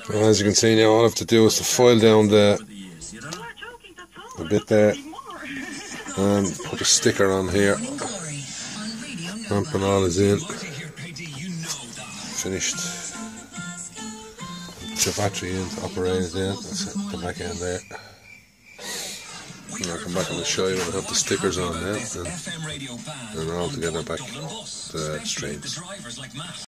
Well, as you can see now, all I have to do is to foil down the bit there and put a sticker on here. Pump and all is in. Finished. Put the battery in to operate it in. That's it, the back end there. And I'll come back and I'll show you when I have the stickers on there and all together back the streams.